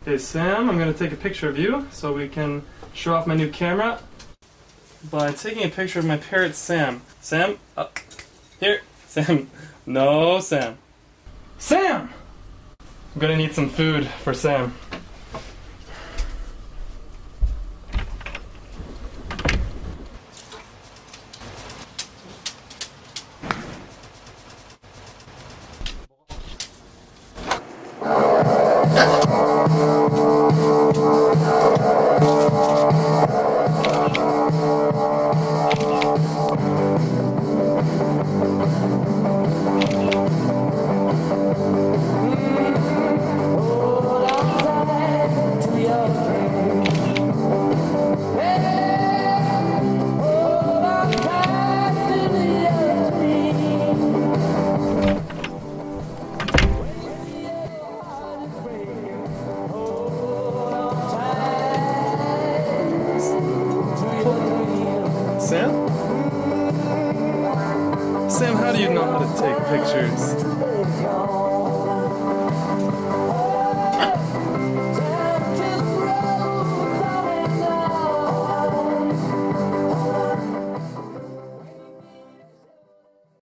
Okay, Sam, I'm going to take a picture of you so we can show off my new camera by taking a picture of my parrot, Sam. Sam, up. Here. Sam. No, Sam. Sam! I'm going to need some food for Sam. Sam? Sam, how do you know how to take pictures?